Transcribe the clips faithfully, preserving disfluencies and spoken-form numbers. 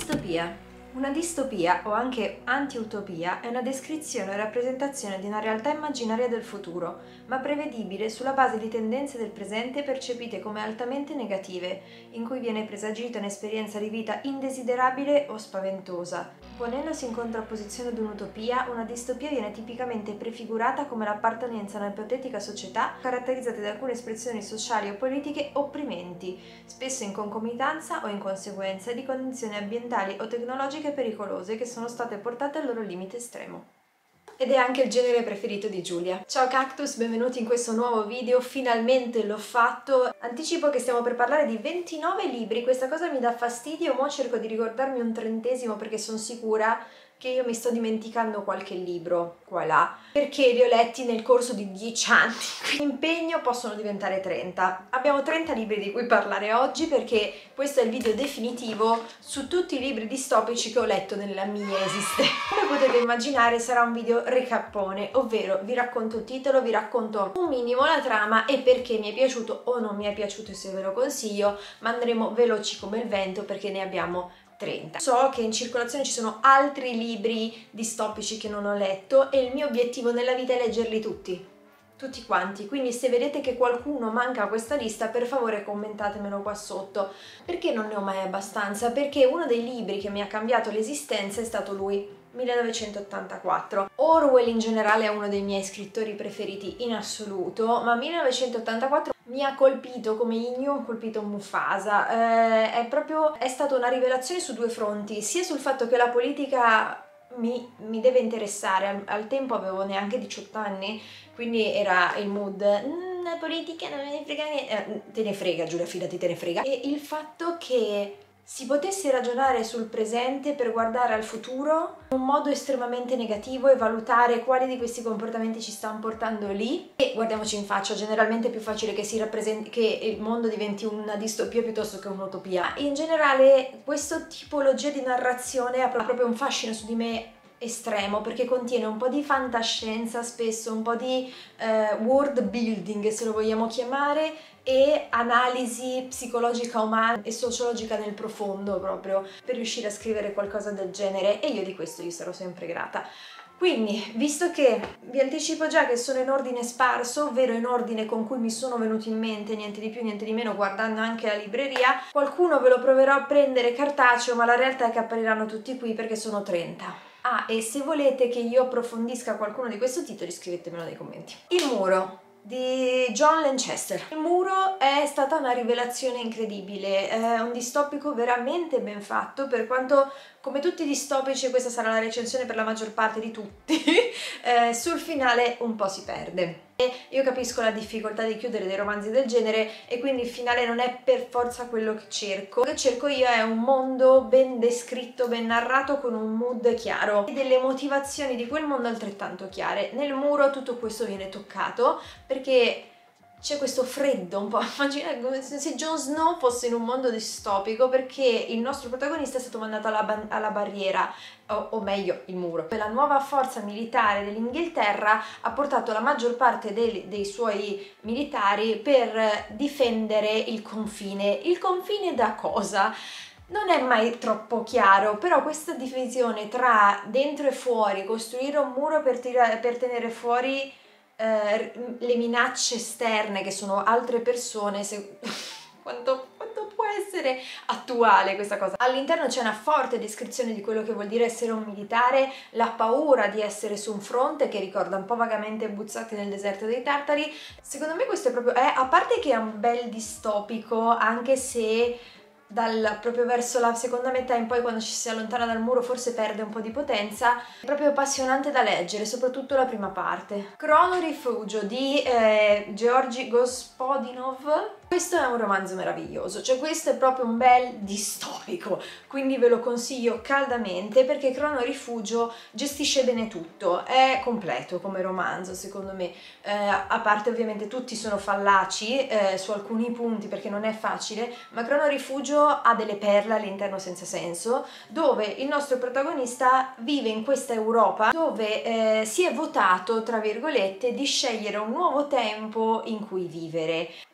Distopia. Una distopia, o anche anti-utopia, è una descrizione o rappresentazione di una realtà immaginaria del futuro, ma prevedibile sulla base di tendenze del presente percepite come altamente negative, in cui viene presagita un'esperienza di vita indesiderabile o spaventosa. Ponendosi in contrapposizione ad un'utopia, una distopia viene tipicamente prefigurata come l'appartenenza a una ipotetica società caratterizzata da alcune espressioni sociali o politiche opprimenti, spesso in concomitanza o in conseguenza di condizioni ambientali o tecnologiche pericolose che sono state portate al loro limite estremo. Ed è anche il genere preferito di Giulia. Ciao Cactus, benvenuti in questo nuovo video, finalmente l'ho fatto. Anticipo che stiamo per parlare di ventinove libri, questa cosa mi dà fastidio, mo cerco di ricordarmi un trentesimo perché sono sicura che io mi sto dimenticando qualche libro qua e là, perché li ho letti nel corso di dieci anni, quindi impegno possono diventare trenta. Abbiamo trenta libri di cui parlare oggi perché questo è il video definitivo su tutti i libri distopici che ho letto nella mia esistenza. Come potete immaginare sarà un video recappone, ovvero vi racconto il titolo, vi racconto un minimo la trama e perché mi è piaciuto o non mi è piaciuto e se ve lo consiglio, ma andremo veloci come il vento perché ne abbiamo trenta. So che in circolazione ci sono altri libri distopici che non ho letto e il mio obiettivo nella vita è leggerli tutti, tutti quanti, quindi se vedete che qualcuno manca a questa lista per favore commentatemelo qua sotto. Perché non ne ho mai abbastanza? Perché uno dei libri che mi ha cambiato l'esistenza è stato lui, millenovecentottantaquattro. Orwell in generale è uno dei miei scrittori preferiti in assoluto, ma millenovecentottantaquattro mi ha colpito come Inu ha colpito Mufasa. Eh, è proprio, è stata una rivelazione su due fronti, sia sul fatto che la politica mi, mi deve interessare, al, al tempo avevo neanche diciotto anni, quindi era il mood mm, la politica non me ne frega niente, eh, te ne frega Giulia, fidati, te ne frega. E il fatto che si potesse ragionare sul presente per guardare al futuro in un modo estremamente negativo e valutare quali di questi comportamenti ci stanno portando lì. E guardiamoci in faccia, generalmente è più facile che si rappresenti che il mondo diventi una distopia piuttosto che un'utopia. In generale questa tipologia di narrazione ha proprio un fascino su di me estremo perché contiene un po' di fantascienza, spesso un po' di eh, world building se lo vogliamo chiamare, e analisi psicologica umana e sociologica nel profondo proprio per riuscire a scrivere qualcosa del genere, e io di questo gli sarò sempre grata. Quindi, visto che vi anticipo già che sono in ordine sparso, ovvero in ordine con cui mi sono venuti in mente, niente di più niente di meno, guardando anche la libreria, qualcuno ve lo proverò a prendere cartaceo, ma la realtà è che appariranno tutti qui perché sono trenta. Ah, e se volete che io approfondisca qualcuno di questi titoli scrivetemelo nei commenti. Il muro di John Lanchester. Il muro è stata una rivelazione incredibile, è un distopico veramente ben fatto, per quanto come tutti i distopici, questa sarà la recensione per la maggior parte di tutti, eh, sul finale un po' si perde. E io capisco la difficoltà di chiudere dei romanzi del genere e quindi il finale non è per forza quello che cerco. Quello che cerco io è un mondo ben descritto, ben narrato, con un mood chiaro e delle motivazioni di quel mondo altrettanto chiare. Nel muro tutto questo viene toccato perché c'è questo freddo un po', immaginate come se Jon Snow fosse in un mondo distopico perché il nostro protagonista è stato mandato alla, alla barriera, o, o meglio il muro. La nuova forza militare dell'Inghilterra ha portato la maggior parte dei, dei suoi militari per difendere il confine. Il confine da cosa? Non è mai troppo chiaro, però questa divisione tra dentro e fuori, costruire un muro per, tirare, per tenere fuori Uh, le minacce esterne che sono altre persone, se... quanto, quanto può essere attuale questa cosa. All'interno c'è una forte descrizione di quello che vuol dire essere un militare, la paura di essere su un fronte che ricorda un po' vagamente Buzzati nel deserto dei Tartari. Secondo me questo è proprio, è, a parte che è un bel distopico, anche se dal proprio verso la seconda metà in poi, quando ci si allontana dal muro, forse perde un po' di potenza. È proprio appassionante da leggere, soprattutto la prima parte. Chrono Rifugio di eh, Georgi Gospodinov. Questo è un romanzo meraviglioso, cioè questo è proprio un bel distopico, quindi ve lo consiglio caldamente perché Chrono Rifugio gestisce bene tutto, è completo come romanzo secondo me, eh, a parte ovviamente tutti sono fallaci eh, su alcuni punti perché non è facile, ma Chrono Rifugio ha delle perle all'interno senza senso, dove il nostro protagonista vive in questa Europa dove eh, si è votato, tra virgolette, di scegliere un nuovo tempo in cui vivere.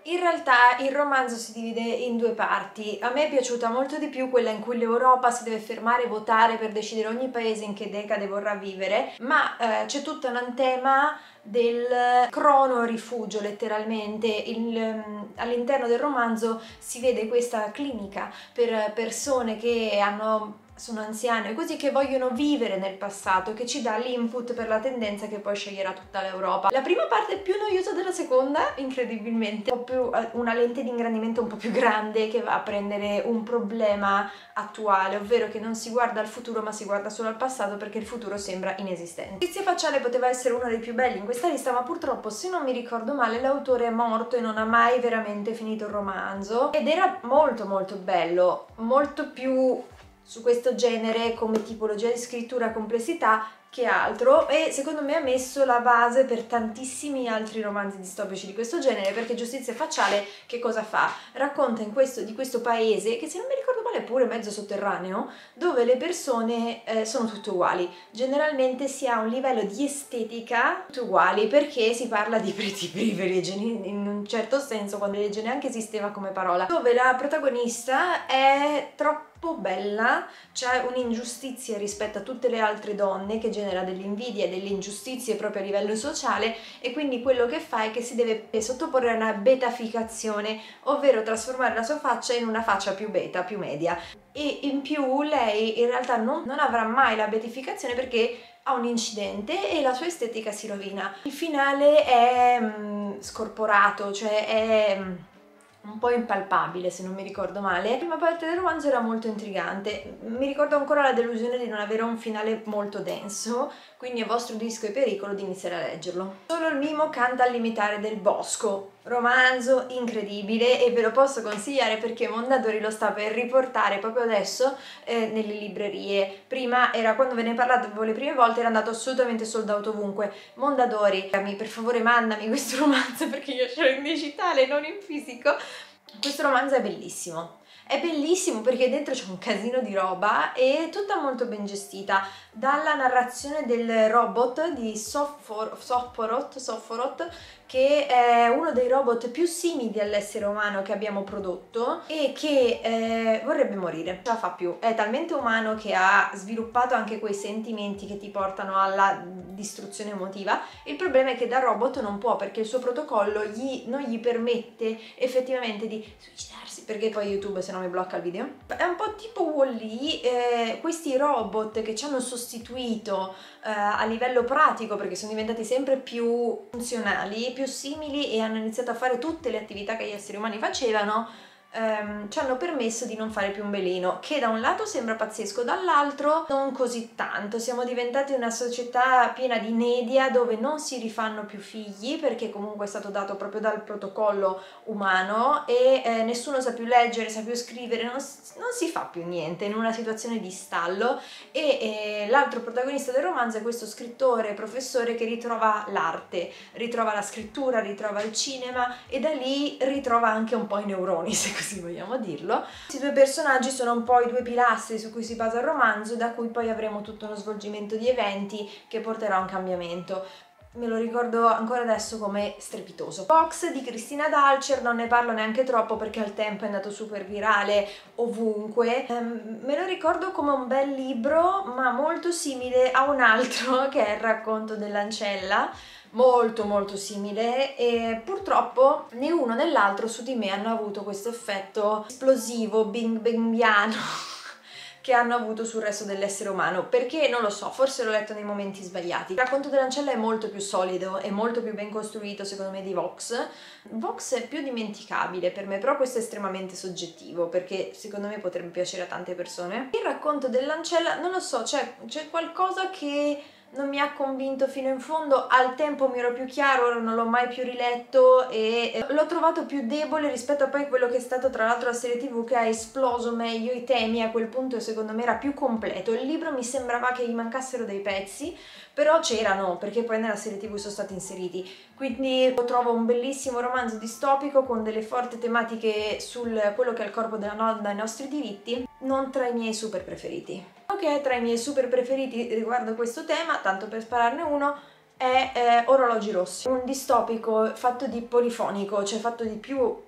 In realtà il romanzo si divide in due parti. A me è piaciuta molto di più quella in cui l'Europa si deve fermare e votare per decidere ogni paese in che decade vorrà vivere, ma eh, c'è tutto un tema del crono rifugio, letteralmente. All'interno del romanzo si vede questa clinica per persone che hanno sono anziane e così, che vogliono vivere nel passato, che ci dà l'input per la tendenza che poi sceglierà tutta l'Europa. La prima parte è più noiosa della seconda, incredibilmente, un po' più, una lente di ingrandimento un po' più grande che va a prendere un problema attuale, ovvero che non si guarda al futuro ma si guarda solo al passato perché il futuro sembra inesistente. Giustizia facciale poteva essere uno dei più belli in questa lista, ma purtroppo, se non mi ricordo male, l'autore è morto e non ha mai veramente finito il romanzo, ed era molto molto bello, molto più su questo genere come tipologia di scrittura, complessità, che altro, e secondo me ha messo la base per tantissimi altri romanzi distopici di questo genere, perché Giustizia facciale che cosa fa? Racconta in questo, di questo paese, che se non mi ricordo male è pure mezzo sotterraneo, dove le persone eh, sono tutte uguali. Generalmente si ha un livello di estetica tutte uguali, perché si parla di pretty privilege in un certo senso, quando legge neanche esisteva come parola, dove la protagonista è troppo bella, c'è un'ingiustizia rispetto a tutte le altre donne che genera delle invidie e delle ingiustizie proprio a livello sociale, e quindi quello che fa è che si deve sottoporre a una betaficazione, ovvero trasformare la sua faccia in una faccia più beta, più media, e in più lei in realtà non, non avrà mai la beatificazione perché ha un incidente e la sua estetica si rovina. Il finale è mm, scorporato, cioè è mm, un po' impalpabile, se non mi ricordo male. La prima parte del romanzo era molto intrigante, mi ricordo ancora la delusione di non avere un finale molto denso, quindi è vostro rischio e pericolo di iniziare a leggerlo. Solo il mimo canta al limitare del bosco, romanzo incredibile, e ve lo posso consigliare perché Mondadori lo sta per riportare proprio adesso eh, nelle librerie. Prima era, quando ve ne parlavo le prime volte, era andato assolutamente sold out ovunque. Mondadori, per favore mandami questo romanzo perché io ce l'ho in digitale, non in fisico. Questo romanzo è bellissimo. È bellissimo perché dentro c'è un casino di roba e tutta molto ben gestita, dalla narrazione del robot di Soffor, Sofforot, Sofforot, che è uno dei robot più simili all'essere umano che abbiamo prodotto e che eh, vorrebbe morire, non ce la fa più, è talmente umano che ha sviluppato anche quei sentimenti che ti portano alla distruzione emotiva. Il problema è che da robot non può, perché il suo protocollo gli, non gli permette effettivamente di suicidarsi, perché poi YouTube se no mi blocca il video. È un po' tipo Wall-E, eh, questi robot che ci hanno sostituito eh, a livello pratico perché sono diventati sempre più funzionali, più simili, e hanno iniziato a fare tutte le attività che gli esseri umani facevano, ehm, ci hanno permesso di non fare più un veleno, che da un lato sembra pazzesco, dall'altro non così tanto. Siamo diventati una società piena di inedia, dove non si rifanno più figli perché comunque è stato dato proprio dal protocollo umano, e eh, nessuno sa più leggere, sa più scrivere, non, non si fa più niente, in una situazione di stallo. E eh, l'altro protagonista del romanzo è questo scrittore, professore, che ritrova l'arte, ritrova la scrittura, ritrova il cinema, e da lì ritrova anche un po' i neuroni, se così vogliamo dirlo. Questi due personaggi sono un po' i due pilastri su cui si basa il romanzo, da cui poi avremo tutto uno svolgimento di eventi che porterà a un cambiamento. Me lo ricordo ancora adesso come strepitoso. Vox di Cristina Dalcher, non ne parlo neanche troppo perché al tempo è andato super virale ovunque. Um, me lo ricordo come un bel libro, ma molto simile a un altro che è Il racconto dell'ancella, molto molto simile, e purtroppo né uno né l'altro su di me hanno avuto questo effetto esplosivo, bing bangiano che hanno avuto sul resto dell'essere umano. Perché? Non lo so, forse l'ho letto nei momenti sbagliati. Il racconto dell'ancella è molto più solido, è molto più ben costruito secondo me di Vox. Vox è più dimenticabile per me, però questo è estremamente soggettivo, perché secondo me potrebbe piacere a tante persone. Il racconto dell'ancella, non lo so, c'è qualcosa che non mi ha convinto fino in fondo. Al tempo mi ero più chiaro, ora non l'ho mai più riletto e l'ho trovato più debole rispetto a poi quello che è stato tra l'altro la serie tv, che ha esploso meglio i temi. A quel punto secondo me era più completo. Il libro mi sembrava che gli mancassero dei pezzi, però c'erano, perché poi nella serie tv sono stati inseriti. Quindi lo trovo un bellissimo romanzo distopico con delle forti tematiche sul quello che è il corpo della donna e i nostri diritti, non tra i miei super preferiti. Che tra i miei super preferiti riguardo questo tema, tanto per spararne uno, è eh, Orologi Rossi, un distopico fatto di polifonico, cioè fatto di più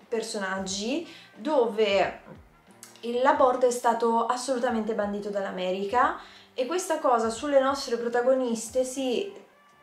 personaggi dove l'aborto è stato assolutamente bandito dall'America, e questa cosa sulle nostre protagoniste si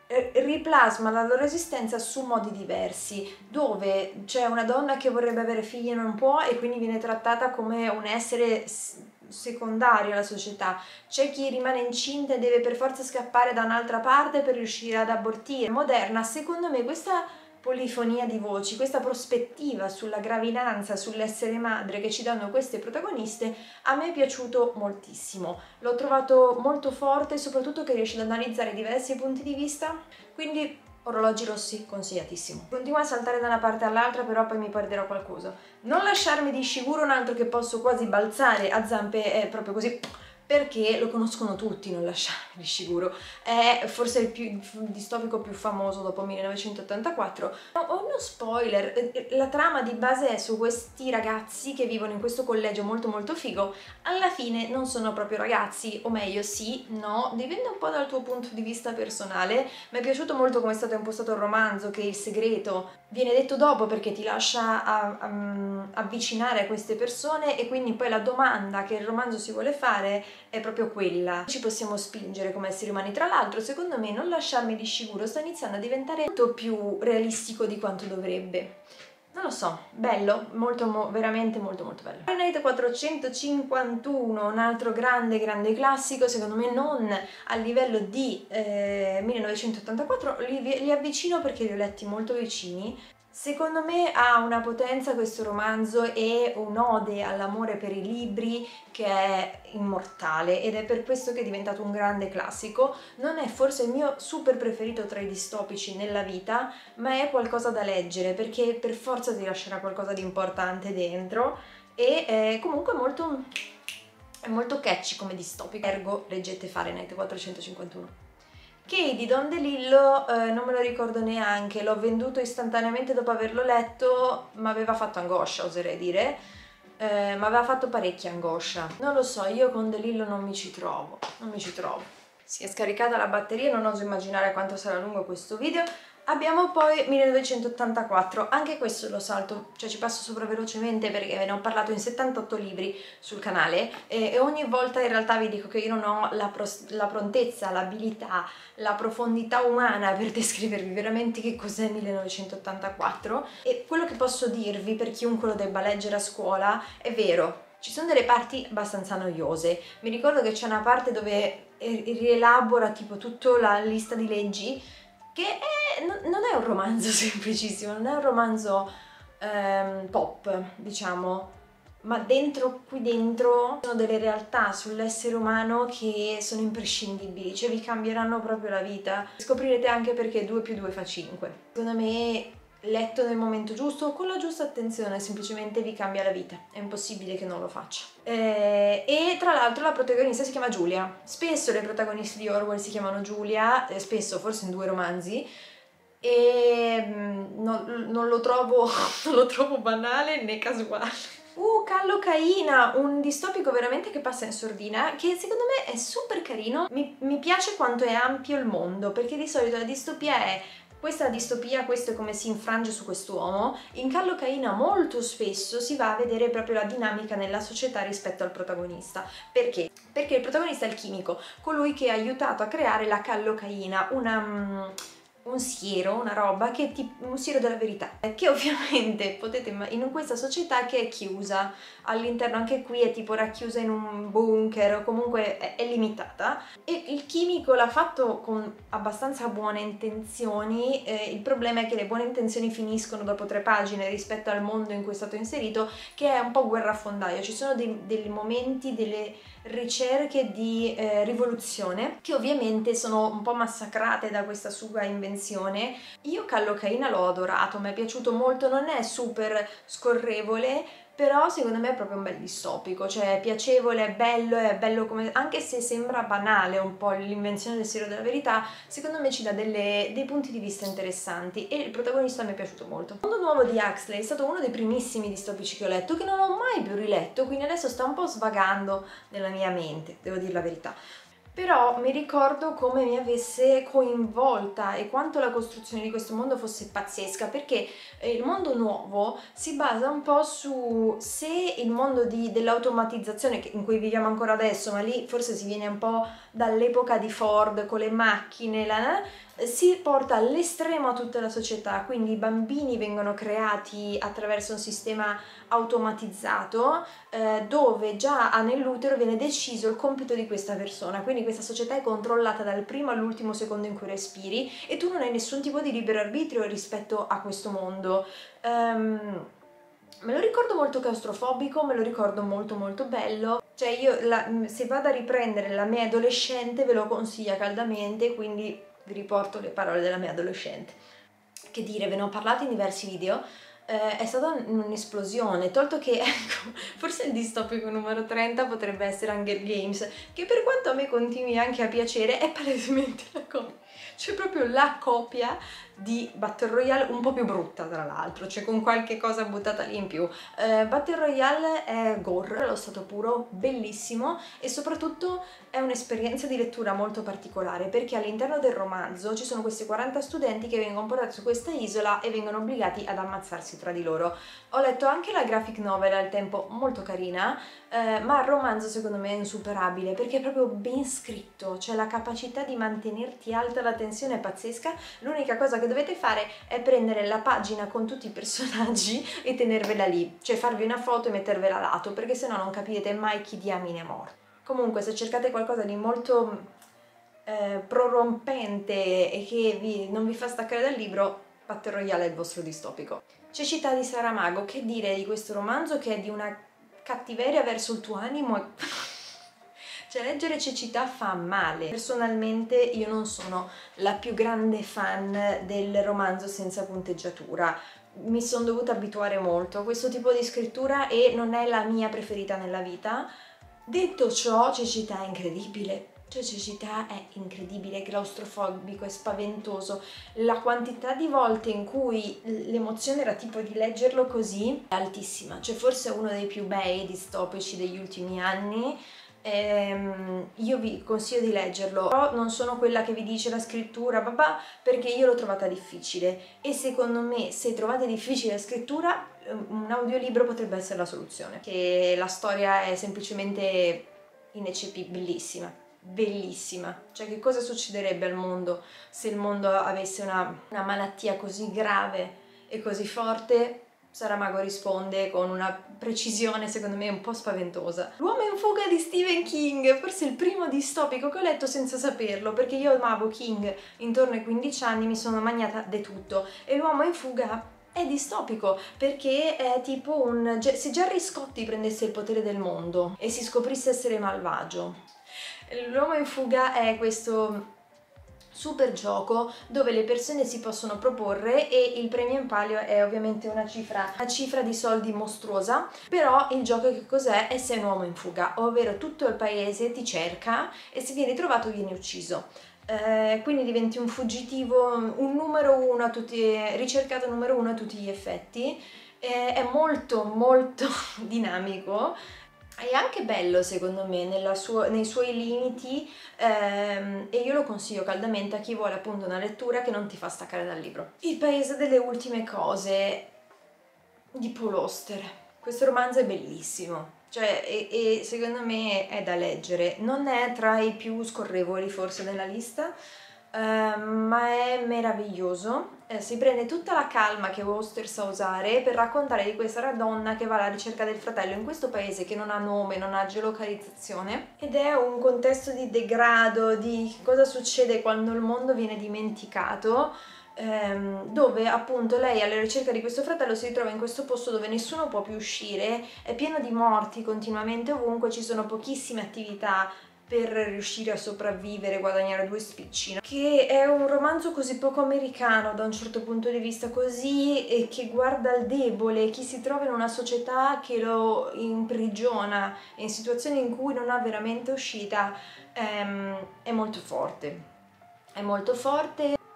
riplasma la loro esistenza su modi diversi, dove c'è una donna che vorrebbe avere figli e non può e quindi viene trattata come un essere secondario alla società. C'è chi rimane incinta e deve per forza scappare da un'altra parte per riuscire ad abortire. Moderna, secondo me, questa polifonia di voci, questa prospettiva sulla gravidanza, sull'essere madre che ci danno queste protagoniste, a me è piaciuto moltissimo. L'ho trovato molto forte, soprattutto che riesce ad analizzare diversi punti di vista, quindi Orologi Rossi consigliatissimo. Continuo a saltare da una parte all'altra, però poi mi perderò qualcosa. Non lasciarmi di Ishiguro, un altro che posso quasi balzare a zampe, è proprio così, perché lo conoscono tutti, Non lasciarmi di Ishiguro. È forse il più il distopico più famoso dopo millenovecentottantaquattro. Ho uno spoiler, la trama di base è su questi ragazzi che vivono in questo collegio molto molto figo. Alla fine non sono proprio ragazzi, o meglio sì, no, dipende un po' dal tuo punto di vista personale. Mi è piaciuto molto come è stato impostato il romanzo, che il segreto viene detto dopo perché ti lascia a, a, avvicinare a queste persone, e quindi poi la domanda che il romanzo si vuole fare è proprio quella. Ci possiamo spingere come esseri umani. Tra l'altro, secondo me, Non lasciarmi di Ishiguro sta iniziando a diventare molto più realistico di quanto dovrebbe. Non lo so, bello, molto, mo, veramente molto molto bello. Fahrenheit quattrocentocinquantuno, un altro grande grande classico, secondo me non a livello di eh, millenovecentottantaquattro, li, li avvicino perché li ho letti molto vicini. Secondo me ha una potenza questo romanzo e un'ode all'amore per i libri che è immortale, ed è per questo che è diventato un grande classico. Non è forse il mio super preferito tra i distopici nella vita, ma è qualcosa da leggere perché per forza ti lascerà qualcosa di importante dentro, e è comunque molto, è molto catchy come distopico. Ergo leggete Fahrenheit quattrocentocinquantuno. Kay di Don DeLillo, eh, non me lo ricordo neanche, l'ho venduto istantaneamente dopo averlo letto, ma aveva fatto angoscia, oserei dire, eh, ma aveva fatto parecchia angoscia. Non lo so, io con DeLillo non mi ci trovo, non mi ci trovo. Si è scaricata la batteria, non oso immaginare quanto sarà lungo questo video. Abbiamo poi millenovecentottantaquattro, anche questo lo salto, cioè ci passo sopra velocemente perché ne ho parlato in settantotto libri sul canale, e, e ogni volta in realtà vi dico che io non ho la, la prontezza, l'abilità, la profondità umana per descrivervi veramente che cos'è millenovecentottantaquattro, e quello che posso dirvi per chiunque lo debba leggere a scuola è vero. Ci sono delle parti abbastanza noiose. Mi ricordo che c'è una parte dove rielabora tipo tutta la lista di leggi, che è, non è un romanzo semplicissimo, non è un romanzo ehm, pop, diciamo, ma dentro, qui dentro, sono delle realtà sull'essere umano che sono imprescindibili, cioè vi cambieranno proprio la vita. Scoprirete anche perché due più due fa cinque. Secondo me, letto nel momento giusto, con la giusta attenzione, semplicemente vi cambia la vita, è impossibile che non lo faccia. Eh, e tra l'altro la protagonista si chiama Giulia. Spesso le protagoniste di Orwell si chiamano Giulia, eh, spesso forse in due romanzi, e mm, non, non, lo trovo, non lo trovo banale né casuale. Uh, Kallocaina, un distopico veramente che passa in sordina, che secondo me è super carino. Mi, mi piace quanto è ampio il mondo, perché di solito la distopia è questa è la distopia, questo è come si infrange su quest'uomo. In Kallocaina molto spesso si va a vedere proprio la dinamica nella società rispetto al protagonista. Perché? Perché il protagonista è il chimico, colui che ha aiutato a creare la Kallocaina, una... Um, un siero, una roba che è tipo un siero della verità, che ovviamente potete in questa società che è chiusa all'interno, anche qui è tipo racchiusa in un bunker, o comunque è, è limitata, e il chimico l'ha fatto con abbastanza buone intenzioni. Eh, il problema è che le buone intenzioni finiscono dopo tre pagine rispetto al mondo in cui è stato inserito, che è un po' guerrafondaio. Ci sono dei, dei momenti, delle ricerche di eh, rivoluzione che ovviamente sono un po' massacrate da questa sua invenzione. Io Kallocaina l'ho adorato, mi è piaciuto molto, non è super scorrevole, però secondo me è proprio un bel distopico, cioè è piacevole, è bello, è bello come... anche se sembra banale un po' l'invenzione del siero della verità, secondo me ci dà delle, dei punti di vista interessanti, e il protagonista mi è piaciuto molto. Il mondo nuovo di Huxley è stato uno dei primissimi distopici che ho letto, che non ho mai più riletto, quindi adesso sta un po' svagando nella mia mente, devo dire la verità. però mi ricordo come mi avesse coinvolta e quanto la costruzione di questo mondo fosse pazzesca, perché il mondo nuovo si basa un po' su se il mondo dell'automatizzazione in cui viviamo ancora adesso, ma lì forse si viene un po' dall'epoca di Ford con le macchine, la, si porta all'estremo a tutta la società, quindi i bambini vengono creati attraverso un sistema automatizzato eh, dove già nell'utero viene deciso il compito di questa persona, quindi questa società è controllata dal primo all'ultimo secondo in cui respiri e tu non hai nessun tipo di libero arbitrio rispetto a questo mondo. Um, me lo ricordo molto claustrofobico, me lo ricordo molto molto bello, cioè io la, se vado a riprendere la mia adolescente ve lo consiglio caldamente, quindi vi riporto le parole della mia adolescente. Che dire, ve ne ho parlato in diversi video, eh, è stata un'esplosione, tolto che, ecco, forse il distopico numero trenta potrebbe essere Hunger Games, che per quanto a me continui anche a piacere, è palesemente la copia, cioè proprio la copia di Battle Royale, un po' più brutta tra l'altro, cioè con qualche cosa buttata lì in più. Eh, Battle Royale è gore, allo stato puro, bellissimo, e soprattutto è un'esperienza di lettura molto particolare, perché all'interno del romanzo ci sono questi quaranta studenti che vengono portati su questa isola e vengono obbligati ad ammazzarsi tra di loro. Ho letto anche la graphic novel al tempo, molto carina, eh, ma il romanzo secondo me è insuperabile, perché è proprio ben scritto, cioè la capacità di mantenerti alta la tensione è pazzesca. L'unica cosa che dovete fare è prendere la pagina con tutti i personaggi e tenervela lì, cioè farvi una foto e mettervela a lato, perché sennò non capirete mai chi diamine è morto. Comunque, se cercate qualcosa di molto eh, prorompente e che vi, non vi fa staccare dal libro, Battle Royale è il vostro distopico. Cecità di Saramago, che dire di questo romanzo che è di una cattiveria verso il tuo animo e... cioè leggere cecità fa male. Personalmente io non sono la più grande fan del romanzo senza punteggiatura, mi sono dovuta abituare molto a questo tipo di scrittura e non è la mia preferita nella vita. Detto ciò, cecità è incredibile. Cioè cecità è incredibile, è claustrofobico, è spaventoso. La quantità di volte in cui l'emozione era tipo di leggerlo così è altissima. Cioè forse è uno dei più bei distopici degli ultimi anni. Ehm, io vi consiglio di leggerlo, però non sono quella che vi dice la scrittura, papà, perché io l'ho trovata difficile e secondo me se trovate difficile la scrittura un audiolibro potrebbe essere la soluzione, che la storia è semplicemente ineccepibile, bellissima, bellissima. Cioè che cosa succederebbe al mondo se il mondo avesse una, una malattia così grave e così forte? Saramago risponde con una precisione secondo me un po' spaventosa. L'uomo in fuga di Stephen King, forse il primo distopico che ho letto senza saperlo, perché io amavo King intorno ai quindici anni, mi sono magnata di tutto, e l'uomo in fuga è distopico perché è tipo un... se Gerry Scotti prendesse il potere del mondo e si scoprisse essere malvagio. L'uomo in fuga è questo super gioco dove le persone si possono proporre e il premio in palio è ovviamente una cifra, una cifra di soldi mostruosa, però il gioco che cos'è? È sei un uomo in fuga, ovvero tutto il paese ti cerca e se vieni trovato vieni ucciso. Eh, quindi diventi un fuggitivo, un numero uno a tutti, ricercato numero uno a tutti gli effetti. Eh, è molto molto dinamico. È anche bello secondo me nella sua, nei suoi limiti ehm, e io lo consiglio caldamente a chi vuole appunto una lettura che non ti fa staccare dal libro. Il paese delle ultime cose di Paul Auster. Questo romanzo è bellissimo, cioè e, e secondo me è da leggere, non è tra i più scorrevoli forse della lista, Uh, ma è meraviglioso, eh, si prende tutta la calma che Auster sa usare per raccontare di questa donna che va alla ricerca del fratello in questo paese che non ha nome, non ha geolocalizzazione ed è un contesto di degrado, di cosa succede quando il mondo viene dimenticato, ehm, dove appunto lei alla ricerca di questo fratello si ritrova in questo posto dove nessuno può più uscire, è pieno di morti continuamente ovunque, ci sono pochissime attività per riuscire a sopravvivere, guadagnare due spicci, che è un romanzo così poco americano da un certo punto di vista, così e che guarda il debole, chi si trova in una società che lo imprigiona in situazioni in cui non ha veramente uscita, ehm, è molto forte, è molto forte.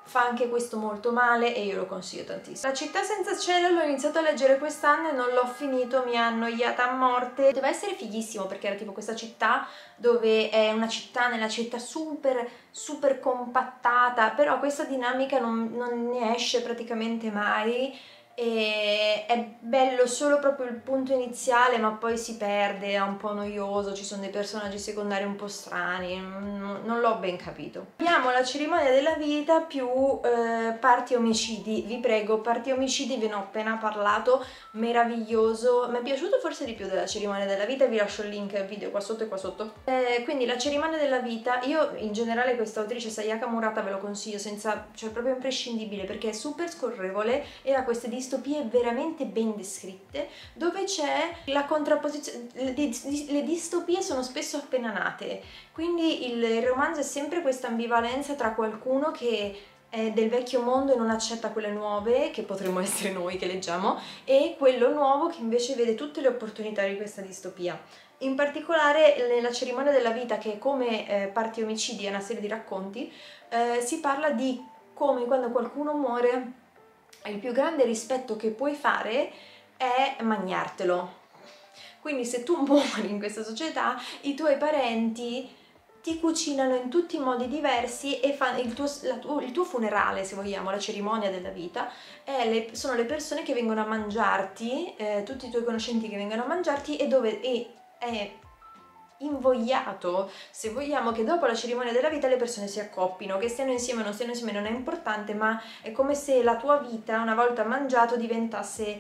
fa anche questo molto male e io lo consiglio tantissimo. La città senza cielo l'ho iniziato a leggere quest'anno e non l'ho finito, mi ha annoiata a morte. Doveva essere fighissimo perché era tipo questa città dove è una città nella città super super compattata, però questa dinamica non, non ne esce praticamente mai. E è bello solo proprio il punto iniziale, ma poi si perde, è un po' noioso, ci sono dei personaggi secondari un po' strani, non, non l'ho ben capito. Abbiamo la cerimonia della vita più eh, parti omicidi. Vi prego, parti omicidi, ve ne ho appena parlato, meraviglioso, mi è piaciuto forse di più della cerimonia della vita, vi lascio il link al video qua sotto e qua sotto. Eh, quindi la cerimonia della vita, io in generale questa autrice Sayaka Murata ve lo consiglio, senza, cioè proprio imprescindibile, perché è super scorrevole e ha queste distopie veramente ben descritte, dove c'è la contrapposizione, le, le distopie sono spesso appena nate, quindi il romanzo è sempre questa ambivalenza tra qualcuno che è del vecchio mondo e non accetta quelle nuove, che potremmo essere noi che leggiamo, e quello nuovo che invece vede tutte le opportunità di questa distopia. In particolare nella cerimonia della vita, che come eh, Parti omicidi è una serie di racconti, eh, si parla di come quando qualcuno muore il più grande rispetto che puoi fare è mangiartelo. Quindi se tu muori in questa società, i tuoi parenti ti cucinano in tutti i modi diversi e fanno il tuo, la tu, il tuo funerale, se vogliamo, la cerimonia della vita, e le, sono le persone che vengono a mangiarti, eh, tutti i tuoi conoscenti che vengono a mangiarti, e dove e, è invogliato, se vogliamo, che dopo la cerimonia della vita le persone si accoppino, che stiano insieme o non stiano insieme non è importante, ma è come se la tua vita, una volta mangiato, diventasse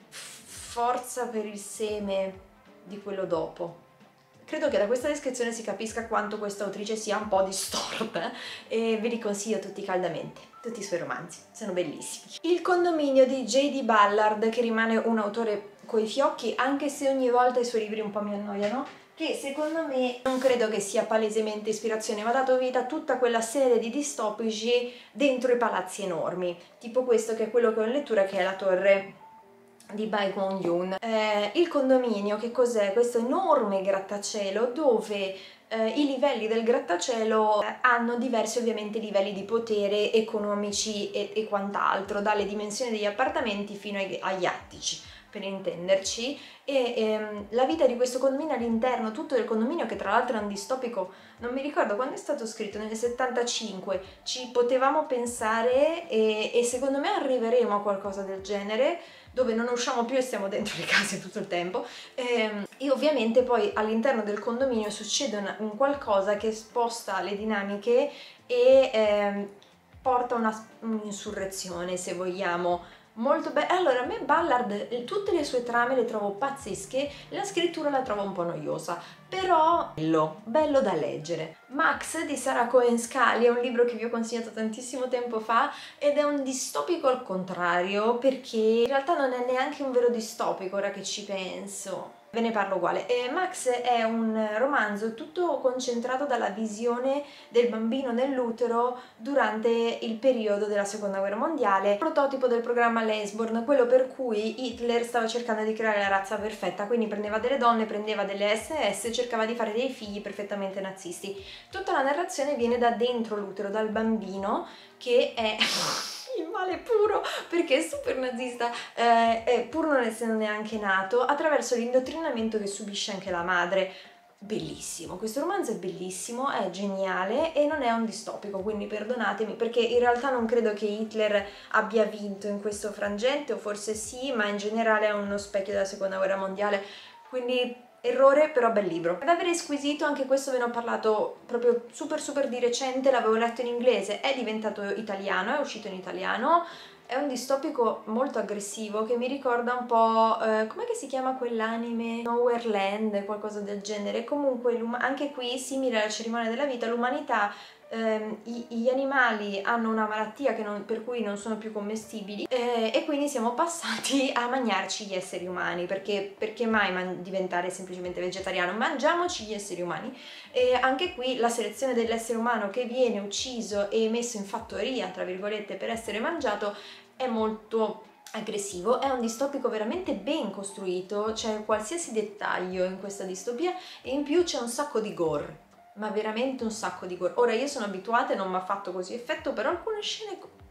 forza per il seme di quello dopo. Credo che da questa descrizione si capisca quanto questa autrice sia un po' distorta e ve li consiglio tutti caldamente, tutti i suoi romanzi, sono bellissimi. Il condominio di J D Ballard, che rimane un autore coi fiocchi, anche se ogni volta i suoi libri un po' mi annoiano, che secondo me non credo che sia palesemente ispirazione, ma ha dato vita a tutta quella serie di distopici dentro i palazzi enormi, tipo questo che è quello che ho in lettura, che è La torre di Bae Kwon-yoon. Eh, il condominio, che cos'è? Questo enorme grattacielo dove eh, i livelli del grattacielo eh, hanno diversi ovviamente livelli di potere economici e, e quant'altro, dalle dimensioni degli appartamenti fino ai, agli attici, per intenderci, e ehm, la vita di questo condominio all'interno, tutto del condominio, che tra l'altro è un distopico, non mi ricordo quando è stato scritto, nel settantacinque, ci potevamo pensare e, e secondo me arriveremo a qualcosa del genere, dove non usciamo più e stiamo dentro le case tutto il tempo, ehm, e ovviamente poi all'interno del condominio succede un, un qualcosa che sposta le dinamiche e ehm, porta una un'insurrezione, se vogliamo, molto bella. Allora, a me Ballard, tutte le sue trame le trovo pazzesche, la scrittura la trovo un po' noiosa, però bello, bello da leggere. Max di Sarah Cohen Scalia è un libro che vi ho consigliato tantissimo tempo fa ed è un distopico al contrario, perché in realtà non è neanche un vero distopico, ora che ci penso. Ve ne parlo uguale. E Max è un romanzo tutto concentrato dalla visione del bambino nell'utero durante il periodo della seconda guerra mondiale, prototipo del programma Lansborn, quello per cui Hitler stava cercando di creare la razza perfetta, quindi prendeva delle donne, prendeva delle esse esse, cercava di fare dei figli perfettamente nazisti. Tutta la narrazione viene da dentro l'utero, dal bambino, che è il male puro, perché è super nazista, eh, e pur non essendo neanche nato, attraverso l'indottrinamento che subisce anche la madre. Bellissimo, questo romanzo è bellissimo, è geniale e non è un distopico, quindi perdonatemi, perché in realtà non credo che Hitler abbia vinto in questo frangente, o forse sì, ma in generale è uno specchio della seconda guerra mondiale, quindi errore, però bel libro. Cadavere squisito, anche questo ve ne ho parlato proprio super super di recente, l'avevo letto in inglese, è diventato italiano, è uscito in italiano, è un distopico molto aggressivo che mi ricorda un po', eh, com'è che si chiama quell'anime? Nowhere Land, qualcosa del genere. Comunque anche qui, simile alla cerimonia della vita, l'umanità, ehm, gli animali hanno una malattia che non, per cui non sono più commestibili, eh, e quindi siamo passati a mangiarci gli esseri umani, perché, perché mai diventare semplicemente vegetariano? Mangiamoci gli esseri umani. E anche qui la selezione dell'essere umano che viene ucciso e messo in fattoria, tra virgolette, per essere mangiato, è molto aggressivo. È un distopico veramente ben costruito, c'è qualsiasi dettaglio in questa distopia e in più c'è un sacco di gore, ma veramente un sacco di gore. Ora, io sono abituata e non mi ha fatto così effetto, però alcune scene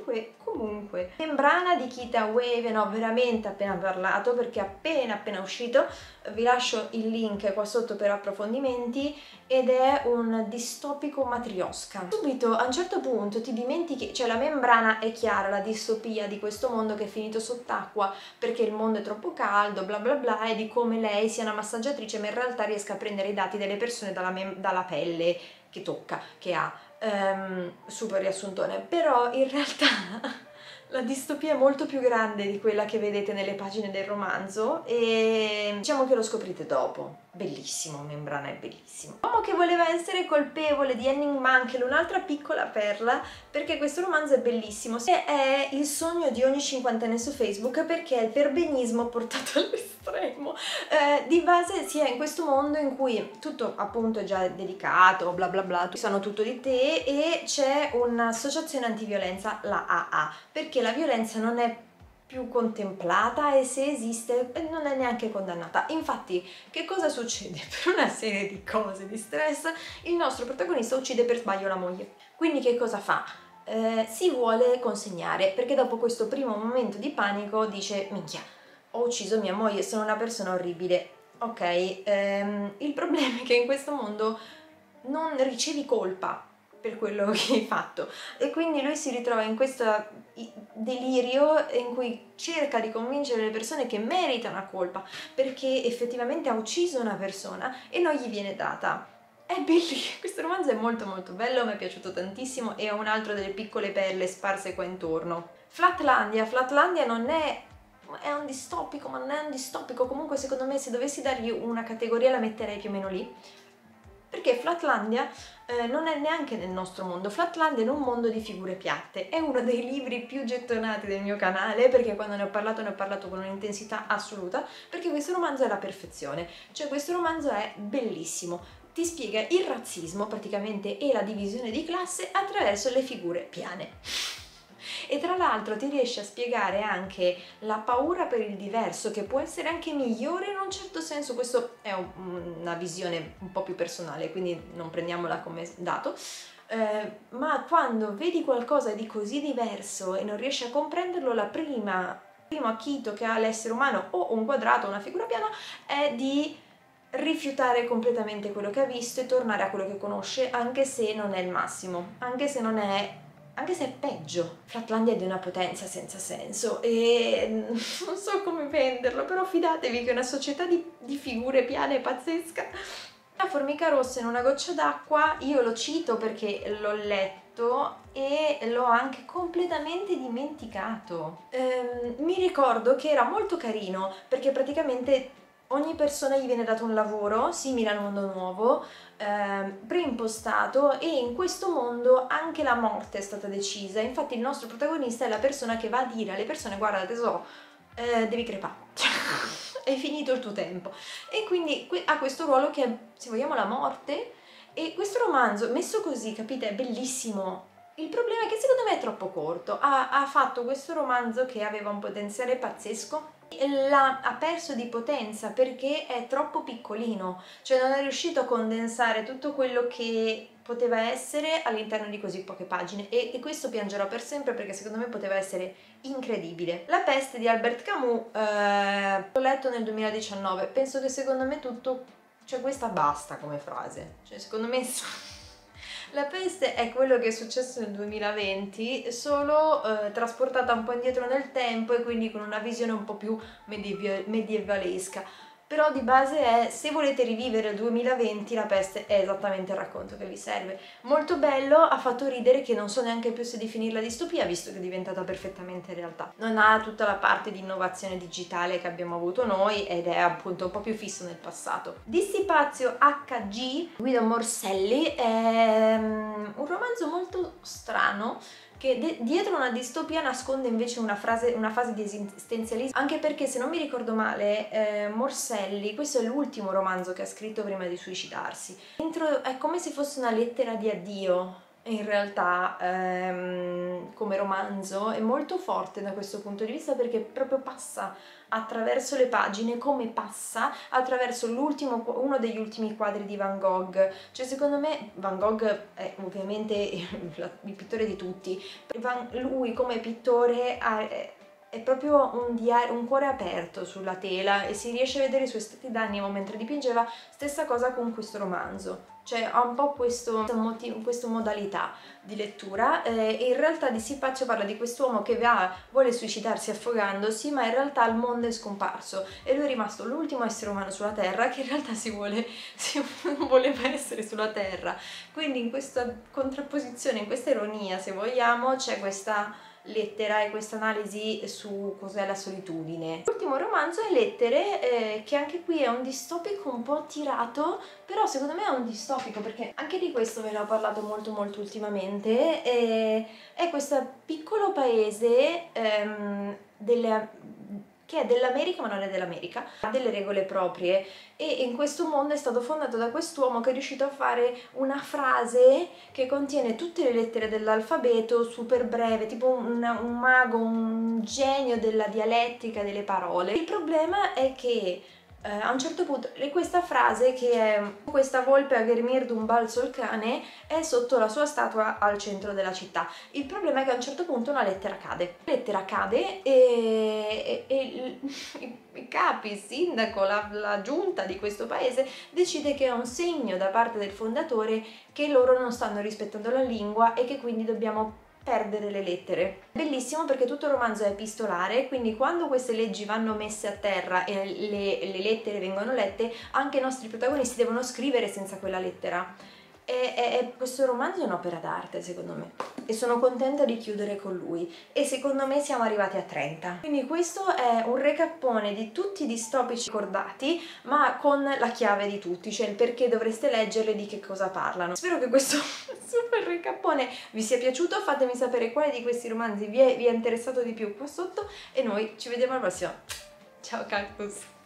comunque, comunque, Membrana di Kita Wave, ne ho veramente appena parlato perché è appena appena uscito, vi lascio il link qua sotto per approfondimenti, ed è un distopico matriosca. Subito a un certo punto ti dimentichi, cioè la Membrana è chiara, la distopia di questo mondo che è finito sott'acqua perché il mondo è troppo caldo, bla bla bla, e di come lei sia una massaggiatrice ma in realtà riesca a prendere i dati delle persone dalla, dalla pelle che tocca, che ha. Um, super riassuntone, però in realtà la distopia è molto più grande di quella che vedete nelle pagine del romanzo e diciamo che lo scoprite dopo. Bellissimo, Membrana è bellissimo. L'uomo che voleva essere colpevole di Henning Mankell, un'altra piccola perla, perché questo romanzo è bellissimo e è il sogno di ogni cinquantenne su Facebook perché è il perbenismo portato all'estremo. Eh, di base si è in questo mondo in cui tutto appunto è già dedicato, bla bla bla, sanno tutto di te, e c'è un'associazione antiviolenza, la A A, perché la violenza non è più contemplata e se esiste non è neanche condannata. Infatti che cosa succede? Per una serie di cose, di stress, il nostro protagonista uccide per sbaglio la moglie. Quindi che cosa fa? Eh, si vuole consegnare perché dopo questo primo momento di panico dice: minchia, ho ucciso mia moglie, sono una persona orribile. Ok, ehm, il problema è che in questo mondo non ricevi colpa per quello che hai fatto e quindi lui si ritrova in questo delirio in cui cerca di convincere le persone che merita una colpa perché effettivamente ha ucciso una persona e non gli viene data. È bellissimo, questo romanzo è molto molto bello, mi è piaciuto tantissimo e è un altro delle piccole perle sparse qua intorno. Flatlandia, Flatlandia non è è un distopico, ma non è un distopico, comunque secondo me se dovessi dargli una categoria la metterei più o meno lì, perché Flatlandia eh, non è neanche nel nostro mondo. Flatlandia è un mondo di figure piatte, è uno dei libri più gettonati del mio canale perché quando ne ho parlato ne ho parlato con un'intensità assoluta, perché questo romanzo è la perfezione, cioè questo romanzo è bellissimo, ti spiega il razzismo praticamente e la divisione di classe attraverso le figure piane. E tra l'altro ti riesce a spiegare anche la paura per il diverso, che può essere anche migliore in un certo senso. Questo è un, una visione un po' più personale, quindi non prendiamola come dato, eh, ma quando vedi qualcosa di così diverso e non riesci a comprenderlo, la prima, il primo acchito che ha l'essere umano, o un quadrato o una figura piana, è di rifiutare completamente quello che ha visto e tornare a quello che conosce, anche se non è il massimo, anche se non è anche se è peggio. Flatlandia è di una potenza senza senso e non so come venderlo, però fidatevi che è una società di, di figure piane pazzesca. La formica rossa in una goccia d'acqua, io lo cito perché l'ho letto e l'ho anche completamente dimenticato. Ehm, mi ricordo che era molto carino perché praticamente ogni persona gli viene dato un lavoro simile al mondo nuovo, eh, preimpostato, e in questo mondo anche la morte è stata decisa. Infatti il nostro protagonista è la persona che va a dire alle persone: guarda tesoro, eh, devi crepare, è finito il tuo tempo. E quindi ha questo ruolo che è, se vogliamo, la morte. E questo romanzo, messo così, capite, è bellissimo. Il problema è che secondo me è troppo corto. Ha, ha fatto questo romanzo che aveva un potenziale pazzesco, La, ha perso di potenza perché è troppo piccolino, cioè non è riuscito a condensare tutto quello che poteva essere all'interno di così poche pagine e, e questo piangerò per sempre perché secondo me poteva essere incredibile. La peste di Albert Camus, eh, l'ho letto nel duemiladiciannove, penso che secondo me tutto, cioè questa basta come frase, cioè secondo me La peste è quello che è successo nel duemilaventi, solo eh, trasportata un po' indietro nel tempo e quindi con una visione un po' più mediev medievalesca. Però di base è, se volete rivivere il duemilaventi, La peste è esattamente il racconto che vi serve. Molto bello, ha fatto ridere che non so neanche più se definirla distopia, visto che è diventata perfettamente realtà. Non ha tutta la parte di innovazione digitale che abbiamo avuto noi ed è appunto un po' più fisso nel passato. Dissipazio acca gi, Guido Morselli, è um, un romanzo molto strano, che dietro una distopia nasconde invece una, frase, una fase di esistenzialismo, anche perché se non mi ricordo male eh, Morselli, questo è l'ultimo romanzo che ha scritto prima di suicidarsi. Dentro è come se fosse una lettera di addio, in realtà ehm, come romanzo è molto forte da questo punto di vista, perché proprio passa attraverso le pagine come passa attraverso l'ultimo, uno degli ultimi quadri di Van Gogh. Cioè secondo me Van Gogh è ovviamente il pittore di tutti, Van, lui come pittore ha, è proprio un, diario, un cuore aperto sulla tela, e si riesce a vedere i suoi stati d'animo mentre dipingeva. Stessa cosa con questo romanzo, cioè ha un po' questo, questa modalità di lettura, eh, e in realtà di Sipaccio parla di quest'uomo che va, vuole suicidarsi affogandosi, ma in realtà il mondo è scomparso e lui è rimasto l'ultimo essere umano sulla Terra che in realtà si vuole, si voleva essere sulla Terra. Quindi in questa contrapposizione, in questa ironia, se vogliamo, c'è questa lettera e questa analisi su cos'è la solitudine. L'ultimo romanzo è Lettere, eh, che anche qui è un distopico un po' tirato, però secondo me è un distopico perché anche di questo ve ne ho parlato molto molto ultimamente. Eh, è questo piccolo paese ehm, delle che è dell'America ma non è dell'America, ha delle regole proprie, e in questo mondo è stato fondato da quest'uomo che è riuscito a fare una frase che contiene tutte le lettere dell'alfabeto super breve, tipo un, un mago, un genio della dialettica delle parole. Il problema è che eh, a un certo punto questa frase, che è questa volpe a Ghermirdum balzo il cane, è sotto la sua statua al centro della città. Il problema è che a un certo punto una lettera cade. La lettera cade e, e, e i, i capi, il sindaco, la, la giunta di questo paese decide che è un segno da parte del fondatore che loro non stanno rispettando la lingua e che quindi dobbiamo perdere le lettere. Bellissimo perché tutto il romanzo è epistolare, quindi quando queste leggi vanno messe a terra e le, le lettere vengono lette, anche i nostri protagonisti devono scrivere senza quella lettera. E, e, e questo romanzo è un'opera d'arte secondo me, e sono contenta di chiudere con lui, e secondo me siamo arrivati a trenta. Quindi questo è un recappone di tutti i distopici ricordati, ma con la chiave di tutti, cioè il perché dovreste leggerli e di che cosa parlano. Spero che questo super recappone vi sia piaciuto, fatemi sapere quale di questi romanzi vi è, vi è interessato di più qua sotto, e noi ci vediamo al prossimo. Ciao cactus!